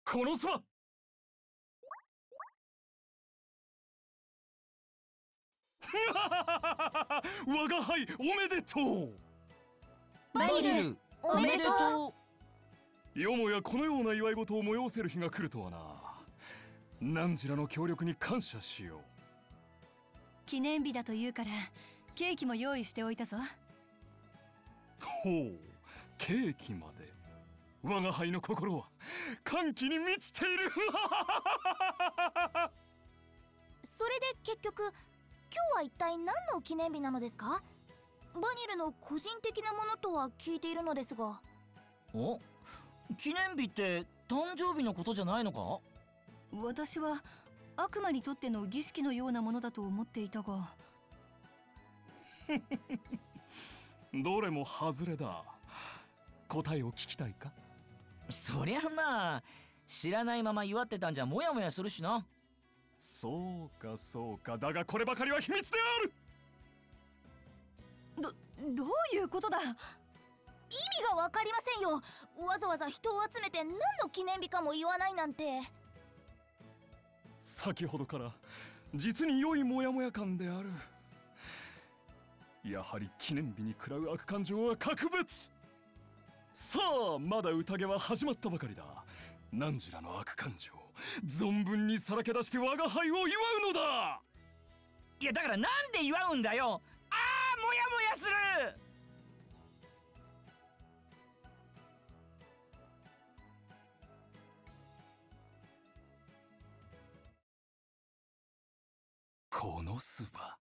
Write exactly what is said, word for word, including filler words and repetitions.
このそば。我が輩おめでとう。 バリルおめでとう。よもやこのような祝い事を催せる日が来るとはな。汝らの協力に感謝しよう。 記念日だというからケーキも用意しておいたぞ。 ほう、ケーキまで。我が輩の心は歓喜に満ちている。 それで結局今日は一体何の記念日なのですか？バニルの個人的なものとは聞いているのですが。 お、記念日って誕生日のことじゃないのか？ 私は悪魔にとっての儀式のようなものだと思っていたが。 どれも外れだ。答えを聞きたいか？ そりゃまあ知らないまま祝ってたんじゃモヤモヤするしな。 そうかそうか、だがこればかりは秘密である。 どどういうことだ？ 意味が分かりませんよ。わざわざ人を集めて何の記念日かも言わないなんて。 先ほどから実に良いモヤモヤ感である。やはり記念日に食らう悪感情は格別。さあ、まだ宴は始まったばかりだ。汝らの悪感情存分にさらけ出して我が輩を祝うのだ。 いやだからなんで祝うんだよ。あーモヤモヤする。 この巣は